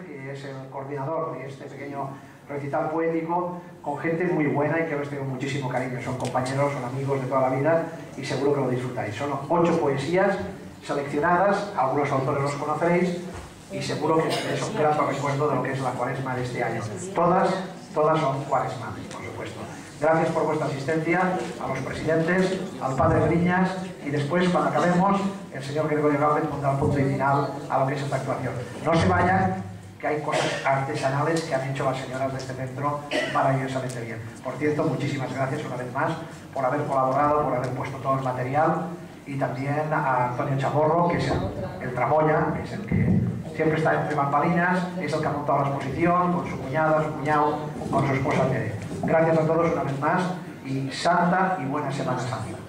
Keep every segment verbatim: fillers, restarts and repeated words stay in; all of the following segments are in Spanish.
que es el coordinador de este pequeño recital poético, con gente muy buena y que os tengo muchísimo cariño. Son compañeros, son amigos de toda la vida y seguro que lo disfrutáis. Son ocho poesías seleccionadas, algunos autores los conoceréis y seguro que es un grato recuerdo de lo que es la cuaresma de este año. Todas, todas son cuaresmales, por supuesto. Gracias por vuestra asistencia, a los presidentes, al padre Griñas, y después, cuando acabemos, el señor Gregorio Gámez pondrá el punto y final a lo que es esta actuación. No se vayan, que hay cosas artesanales que han hecho las señoras de este centro maravillosamente bien. Por cierto, muchísimas gracias una vez más por haber colaborado, por haber puesto todo el material, y también a Antonio Chamorro, que es el, el tramoya, que es el que siempre está entre bambalinas, es el que ha montado la exposición, con su cuñada, su cuñado, con su esposa Tere. Gracias a todos una vez más, y santa y buena Semana Santa.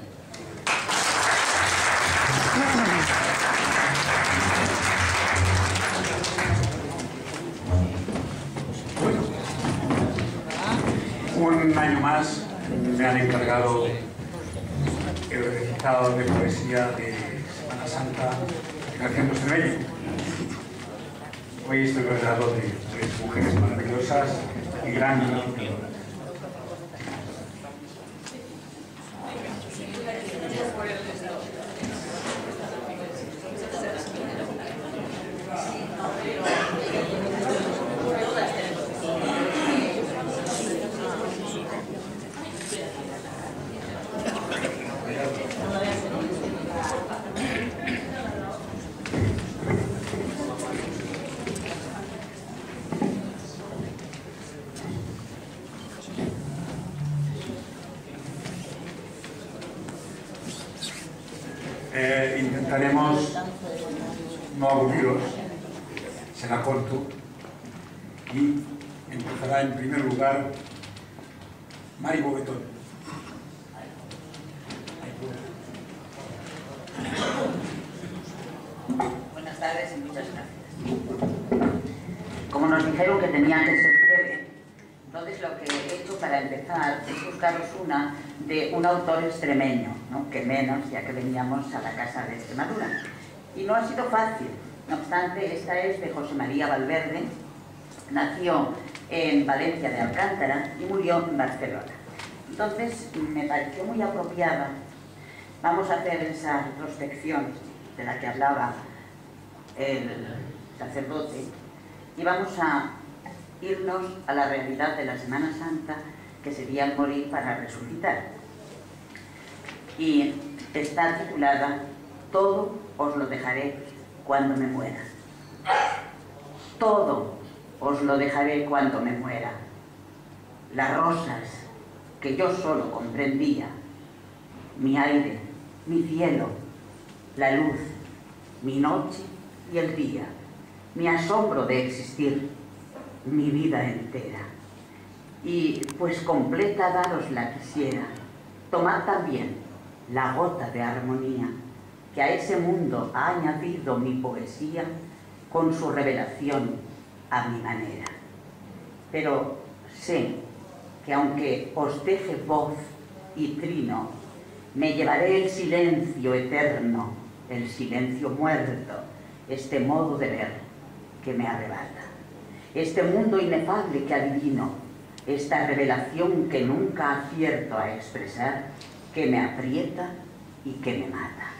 Un año más me han encargado el recitado de poesía de Semana Santa en Haciendo Cervello. Hoy estoy rodeado de tres mujeres maravillosas y gran recitadoras. Eh, intentaremos no aburriros, será corto, y empezará en primer lugar Mari Bobetón. Buenas tardes y muchas gracias. Como nos dijeron que tenía que ser breve, entonces lo que he hecho para empezar es buscaros una de un autor extremeño, ¿no? Que menos, ya que veníamos a la Casa de Extremadura. Y no ha sido fácil, no obstante, esta es de José María Valverde. Nació en Valencia de Alcántara y murió en Barcelona. Entonces me pareció muy apropiada. Vamos a hacer esa retrospección de la que hablaba el sacerdote y vamos a irnos a la realidad de la Semana Santa, que sería el morir para resucitar. Y está titulada Todo os lo dejaré cuando me muera. Todo os lo dejaré cuando me muera. Las rosas que yo solo comprendía, mi aire, mi cielo, la luz, mi noche y el día, mi asombro de existir, mi vida entera. Y pues completa daros la quisiera, tomad también la gota de armonía que a ese mundo ha añadido mi poesía con su revelación a mi manera. Pero sé que aunque os deje voz y trino, me llevaré el silencio eterno, el silencio muerto, este modo de ver que me arrebata, este mundo inefable que adivino, esta revelación que nunca acierto a expresar, que me aprieta y que me mata.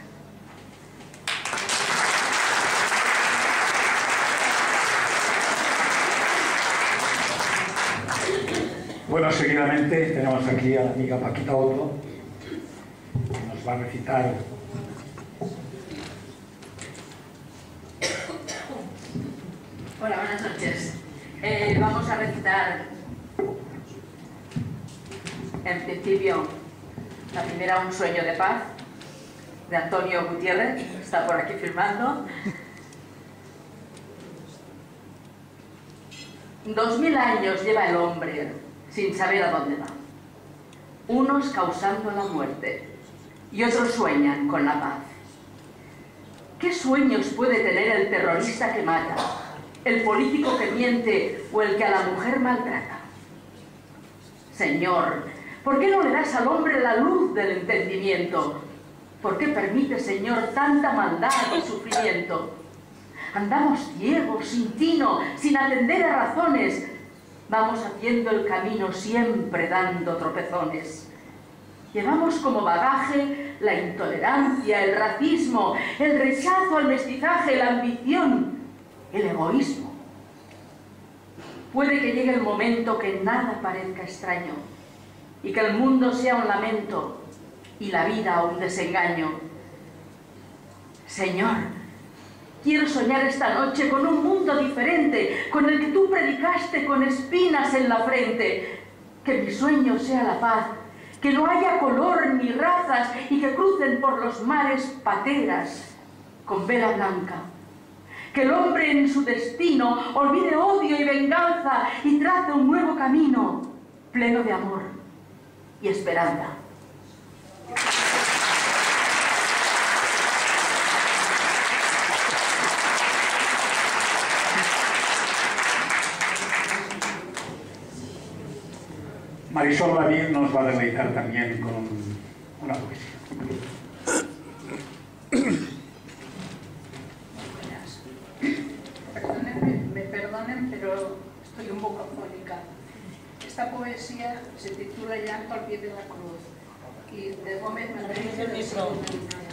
Bueno, seguidamente tenemos aquí a la amiga Paquita Otto, que nos va a recitar Hola, buenas noches. Eh, vamos a recitar en principio la primera, Un sueño de paz, de Antonio Gutiérrez, está por aquí firmando. Dos mil años lleva el hombre sin saber a dónde va. Unos causando la muerte y otros sueñan con la paz. ¿Qué sueños puede tener el terrorista que mata, el político que miente o el que a la mujer maltrata? Señor, ¿por qué no le das al hombre la luz del entendimiento? ¿Por qué permite, Señor, tanta maldad y sufrimiento? andamos ciegos, sin tino, sin atender a razones. Vamos haciendo el camino siempre dando tropezones. Llevamos como bagaje la intolerancia, el racismo, el rechazo al mestizaje, la ambición, el egoísmo. Puede que llegue el momento que nada parezca extraño y que el mundo sea un lamento y la vida un desengaño. Señor, quiero soñar esta noche con un mundo diferente, con el que tú predicaste con espinas en la frente. Que mi sueño sea la paz, que no haya color ni razas y que crucen por los mares pateras con vela blanca. Que el hombre en su destino olvide odio y venganza y trace un nuevo camino pleno de amor y esperanza. Marisol David nos va a deleitar también con una poesía. Perdónenme, me perdonen, pero estoy un poco afónica. Esta poesía se titula Llanto al pie de la cruz y de Gómez Madrid de Segunda Línea.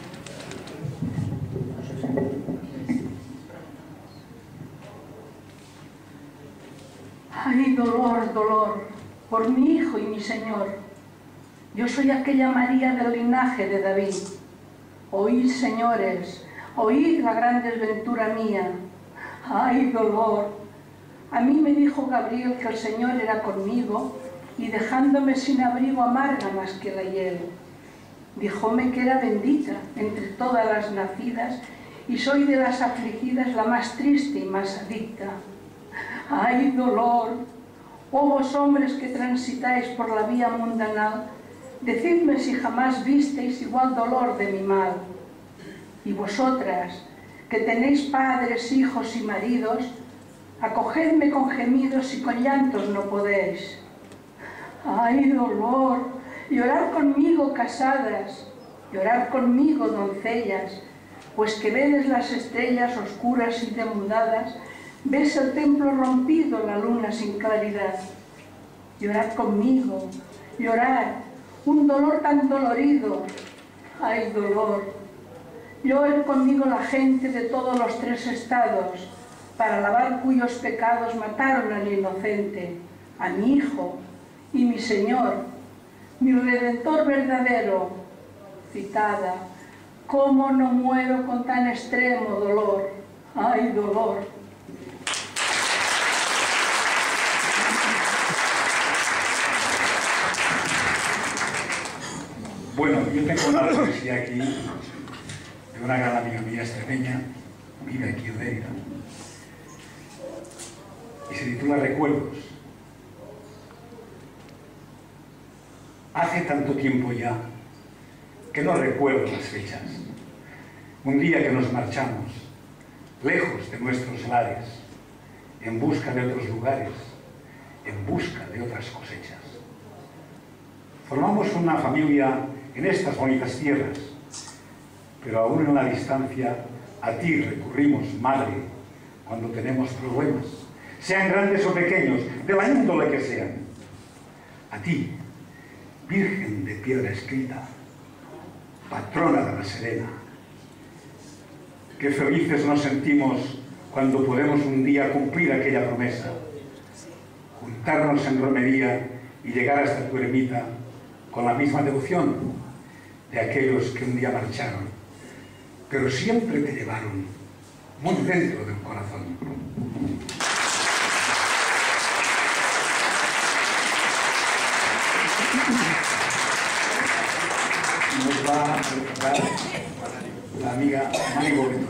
Ay, dolor, dolor, por mi hijo y mi Señor. Yo soy aquella María del linaje de David. Oíd, señores, oíd la gran desventura mía. ¡Ay, dolor! A mí me dijo Gabriel que el Señor era conmigo y dejándome sin abrigo amarga más que la hiel. Díjome que era bendita entre todas las nacidas y soy de las afligidas la más triste y más adicta. ¡Ay, dolor! Oh vos hombres que transitáis por la vía mundanal, decidme si jamás visteis igual dolor de mi mal. Y vosotras, que tenéis padres, hijos y maridos, acogedme con gemidos y con llantos no podéis. ¡Ay, dolor! Llorad conmigo, casadas, llorad conmigo, doncellas, pues que vedes las estrellas oscuras y demudadas, ves el templo rompido, la luna sin claridad. Llorad conmigo, llorad, un dolor tan dolorido. ¡Ay, dolor! Lloren conmigo la gente de todos los tres estados, para lavar cuyos pecados mataron al inocente, a mi hijo y mi Señor, mi Redentor verdadero. Citada, ¿cómo no muero con tan extremo dolor? ¡Ay, dolor! Bueno, yo tengo una poesía aquí de una gran amiga mía extremeña, vive aquí en Lérida, y se titula Recuerdos. Hace tanto tiempo ya que no recuerdo las fechas. Un día que nos marchamos, lejos de nuestros lares, en busca de otros lugares, en busca de otras cosechas. Formamos una familia en estas bonitas tierras, pero aún en la distancia a ti recurrimos, madre, cuando tenemos problemas, sean grandes o pequeños, de la índole que sean. A ti, Virgen de piedra escrita, patrona de la Serena, qué felices nos sentimos cuando podemos un día cumplir aquella promesa, juntarnos en romería y llegar hasta tu ermita con la misma devoción de aquellos que un día marcharon, pero siempre te llevaron muy dentro del corazón. Nos va a presentar la amiga Mari Boveto.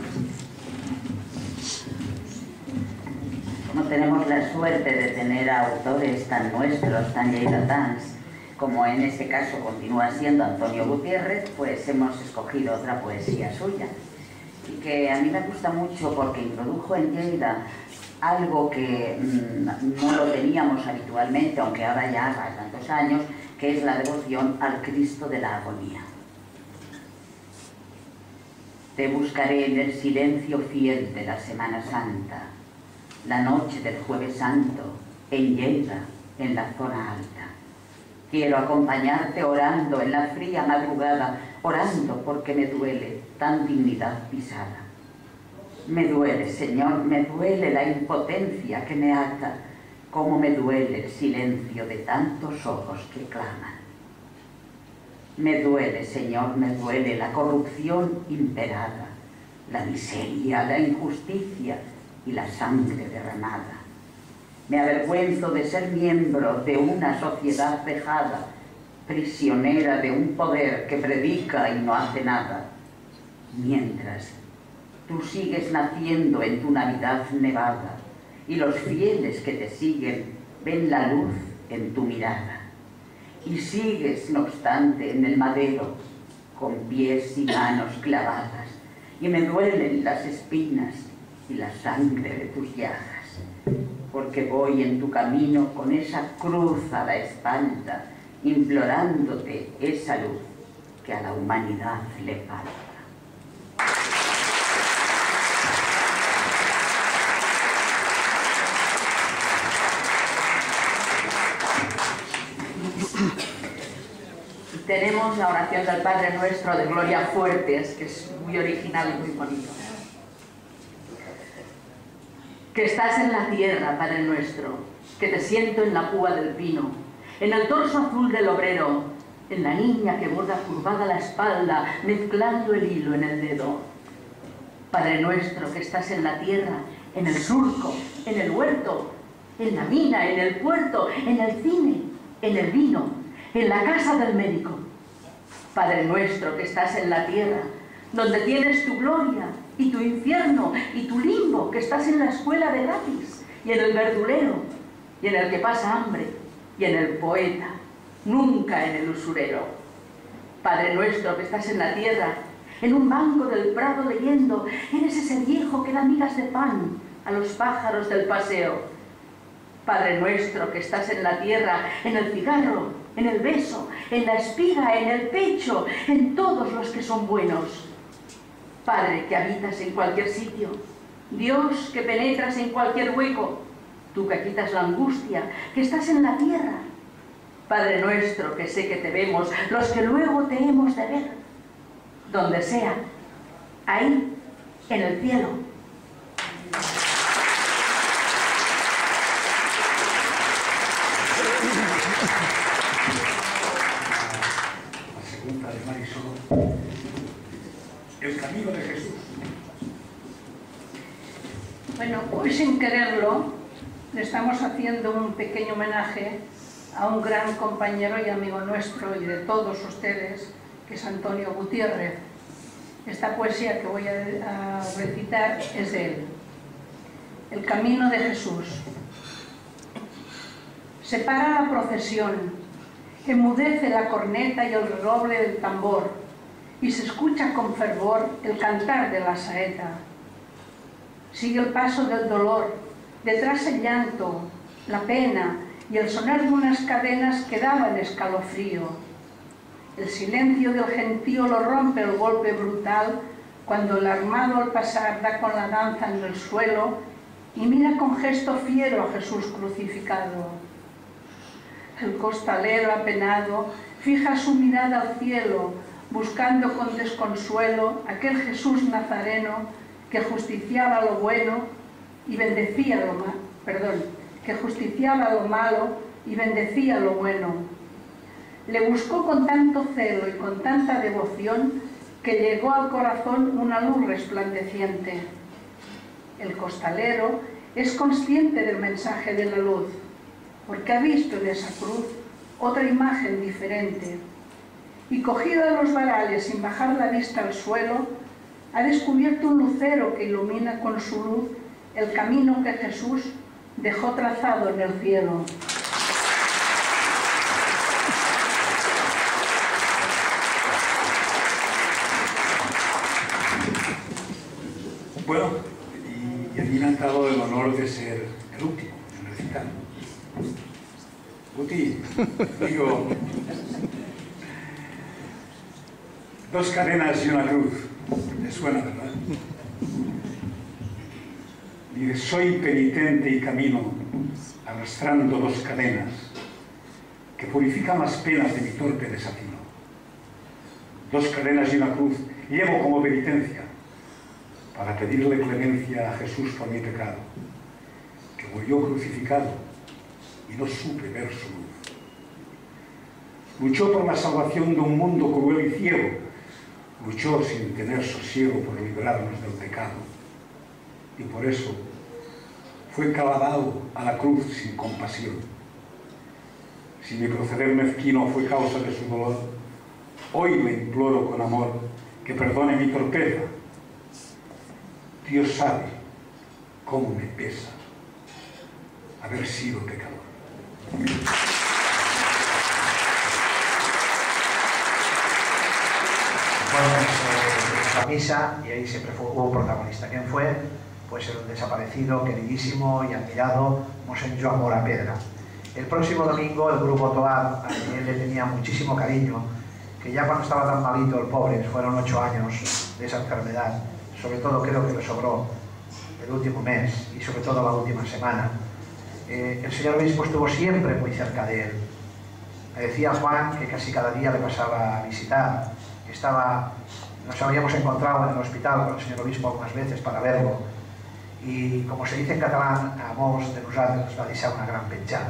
No tenemos la suerte de tener a autores tan nuestros, tan lleidatans, como en este caso continúa siendo Antonio Gutiérrez, pues hemos escogido otra poesía suya, y que a mí me gusta mucho porque introdujo en Lleida algo que mmm, no lo teníamos habitualmente, aunque ahora ya hace tantos años, que es la devoción al Cristo de la Agonía. Te buscaré en el silencio fiel de la Semana Santa, la noche del Jueves Santo, en Lleida, en la zona alta. Quiero acompañarte orando en la fría madrugada, orando porque me duele tan dignidad pisada. Me duele, Señor, me duele la impotencia que me ata, como me duele el silencio de tantos ojos que claman. Me duele, Señor, me duele la corrupción imperada, la miseria, la injusticia y la sangre derramada. Me avergüenzo de ser miembro de una sociedad vejada, prisionera de un poder que predica y no hace nada. Mientras, tú sigues naciendo en tu Navidad nevada y los fieles que te siguen ven la luz en tu mirada. Y sigues, no obstante, en el madero, con pies y manos clavadas, y me duelen las espinas y la sangre de tus llagas, porque voy en tu camino con esa cruz a la espalda, implorándote esa luz que a la humanidad le falta. Tenemos la oración del Padre Nuestro de Gloria Fuertes, que es muy original y muy bonito. Que estás en la tierra, Padre Nuestro, que te siento en la púa del pino, en el torso azul del obrero, en la niña que borda curvada la espalda, mezclando el hilo en el dedo. Padre Nuestro, que estás en la tierra, en el surco, en el huerto, en la mina, en el puerto, en el cine, en el vino, en la casa del médico. Padre Nuestro, que estás en la tierra, donde tienes tu gloria y tu infierno y tu limbo, que estás en la escuela de gratis y en el verdulero y en el que pasa hambre y en el poeta, nunca en el usurero. Padre Nuestro, que estás en la tierra, en un banco del prado leyendo, eres ese viejo que da migas de pan a los pájaros del paseo. Padre Nuestro, que estás en la tierra, en el cigarro, en el beso, en la espiga, en el pecho, en todos los que son buenos. Padre, que habitas en cualquier sitio, Dios, que penetras en cualquier hueco, tú que quitas la angustia, que estás en la tierra. Padre Nuestro, que sé que te vemos, los que luego te hemos de ver, donde sea, ahí, en el cielo. El camino de Jesús. Bueno, hoy sin quererlo le estamos haciendo un pequeño homenaje a un gran compañero y amigo nuestro y de todos ustedes, que es Antonio Gutiérrez. Esta poesía que voy a, a recitar es de él. El camino de Jesús. Se para la procesión, enmudece la corneta y el redoble del tambor, y se escucha con fervor el cantar de la saeta. Sigue el paso del dolor, detrás el llanto, la pena y el sonar de unas cadenas que daban escalofrío. El silencio del gentío lo rompe el golpe brutal cuando el armado al pasar da con la danza en el suelo y mira con gesto fiero a Jesús crucificado. El costalero apenado fija su mirada al cielo, buscando con desconsuelo aquel Jesús nazareno que justiciaba lo bueno y bendecía lo malo, perdón, que justiciaba lo malo y bendecía lo bueno. Le buscó con tanto celo y con tanta devoción que llegó al corazón una luz resplandeciente. El costalero es consciente del mensaje de la luz, porque ha visto en esa cruz otra imagen diferente. Y cogido de los varales sin bajar la vista al suelo, ha descubierto un lucero que ilumina con su luz el camino que Jesús dejó trazado en el cielo. Bueno, y, y a mí me han dado el honor de ser el último en recitar. Guti, digo, dos cadenas y una cruz. ¿Le suena, verdad? Mire, soy penitente y camino arrastrando dos cadenas que purifican las penas de mi torpe desatino. Dos cadenas y una cruz llevo como penitencia para pedirle clemencia a Jesús por mi pecado, que murió crucificado y no supe ver su luz. Luchó por la salvación de un mundo cruel y ciego, luchó sin tener sosiego por librarnos del pecado, y por eso fue clavado a la cruz sin compasión. Si mi proceder mezquino fue causa de su dolor, hoy le imploro con amor que perdone mi torpeza. Dios sabe cómo me pesa haber sido pecador. Bueno, pues, eh, la misa, y ahí siempre fue, hubo un protagonista. ¿Quién fue? Pues el desaparecido, queridísimo y admirado Mosén Joan Mora Pedra. El próximo domingo el grupo Toar, a quien le tenía muchísimo cariño, que ya cuando estaba tan malito el pobre, fueron ocho años de esa enfermedad, sobre todo creo que le sobró el último mes y sobre todo la última semana. Eh, el señor obispo estuvo siempre muy cerca de él. Me decía Juan que casi cada día le pasaba a visitar. Estaba, nos habíamos encontrado en el hospital con el señor obispo algunas veces para verlo. I, com se dice en català, a molts de nosaltres va deixar una gran petjada.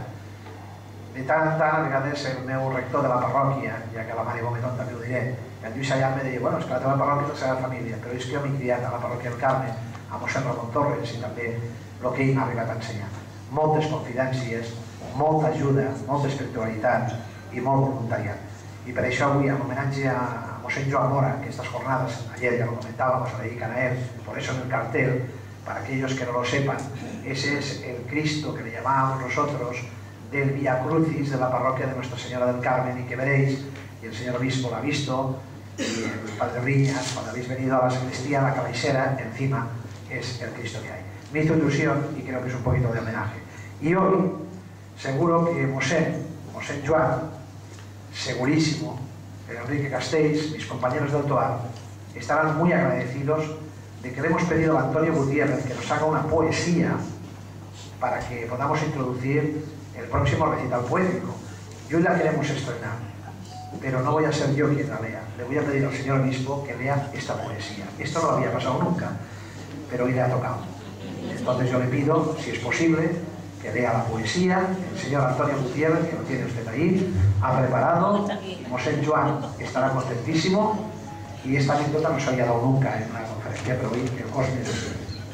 De tant en tant, a vegades el meu rector de la parròquia, ja que la Mari Gometón també ho diré, el Lluís Allan me deia, bueno, és que la teva parròquia és la seva família, però és que jo m'he criat a la parròquia del Carme, a mossèn Ramon Torres, i també el que ell m'ha arribat a ensenyar. Moltes confidències, molta ajuda, molta espiritualitat i molt voluntariat. I per això avui, en homenatge a mossèn Joan Mora, que estas jornadas, ayer ya lo comentábamos, se dedican a él, por eso en el cartel, para aquellos que no lo sepan, ese es el Cristo que le llamábamos nosotros del Via Crucis de la parroquia de Nuestra Señora del Carmen, y que veréis, y el señor obispo lo ha visto, y el padre Riñas, cuando habéis venido a la sacristía, la cabecera, encima es el Cristo que hay. Me hizo ilusión y creo que es un poquito de homenaje. Y hoy, seguro que Mosén, Mosén Joan, segurísimo, el Enrique Castells, mis compañeros del Toar, estarán muy agradecidos de que le hemos pedido a Antonio Gutiérrez que nos haga una poesía para que podamos introducir el próximo recital poético. Y hoy la queremos estrenar, pero no voy a ser yo quien la lea. Le voy a pedir al señor obispo que lea esta poesía. Esto no lo había pasado nunca, pero hoy le ha tocado. Entonces yo le pido, si es posible, que lea la poesía. El señor Antonio Gutiérrez, que lo tiene usted ahí, ha preparado. Mosén Joan estará contentísimo. Y esta anécdota no se había dado nunca en una conferencia, pero hoy el Cosme es...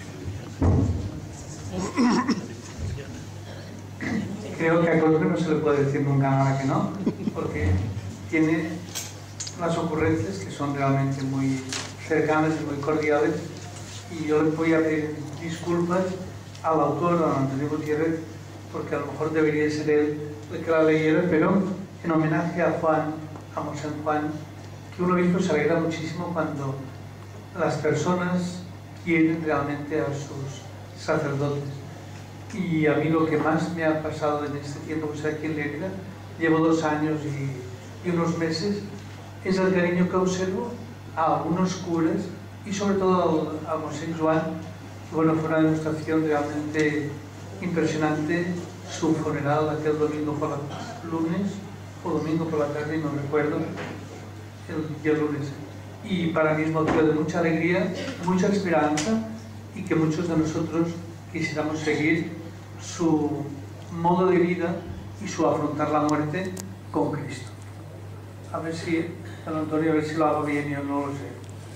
Creo que a Cosme no se le puede decir nunca nada que no, porque tiene unas ocurrencias que son realmente muy cercanas y muy cordiales, y yo le voy a pedir disculpas al autor, a Antonio Gutiérrez, porque a lo mejor debería ser él el que la leyera, pero en homenaje a Juan, a Mosén Juan, que un obispo se alegra muchísimo cuando las personas quieren realmente a sus sacerdotes. Y a mí lo que más me ha pasado en este tiempo que estoy aquí en Lérida, llevo dos años y, y unos meses, es el cariño que observo a algunos curas y sobre todo a Mosén Joan, que bueno, fue una demostración realmente impresionante. Su funeral aquel domingo por la lunes o domingo por la tarde, no recuerdo, el día lunes, y para mí es motivo de mucha alegría, de mucha esperanza, y que muchos de nosotros quisiéramos seguir su modo de vida y su afrontar la muerte con Cristo. A ver si, don Antonio, a ver si lo hago bien, yo no lo sé.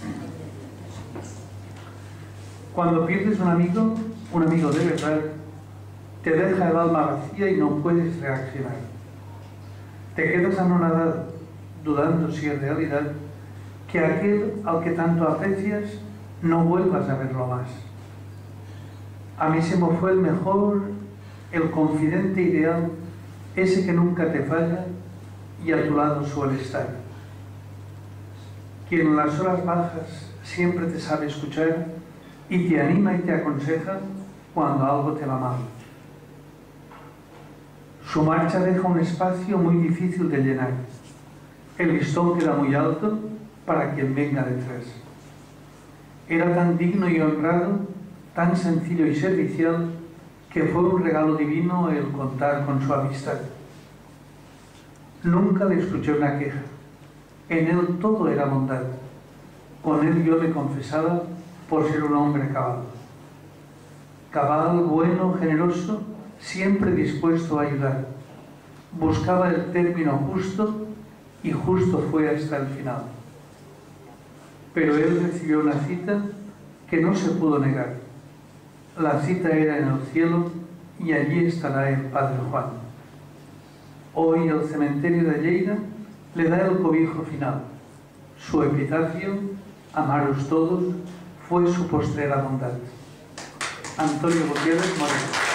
Cuando pierdes un amigo, un amigo de verdad, te deja el alma vacía y no puedes reaccionar. Te quedas anonadado, dudando si es realidad que aquel al que tanto aprecias no vuelvas a verlo más. A mí se me fue el mejor, el confidente ideal, ese que nunca te falla y a tu lado suele estar. Quien en las horas bajas siempre te sabe escuchar y te anima y te aconseja cuando algo te va mal. Su marcha deja un espacio muy difícil de llenar. El listón queda muy alto para quien venga detrás. Era tan digno y honrado, tan sencillo y servicial, que fue un regalo divino el contar con su amistad. Nunca le escuché una queja. En él todo era bondad. Con él yo le confesaba por ser un hombre cabal. Cabal, bueno, generoso, siempre dispuesto a ayudar. Buscaba el término justo y justo fue hasta el final. Pero él recibió una cita que no se pudo negar. La cita era en el cielo y allí estará el Padre Juan. Hoy el cementerio de Lleida le da el cobijo final. Su epitafio, amaros todos, fue su postrera bondad. Antonio Gutiérrez Moreno.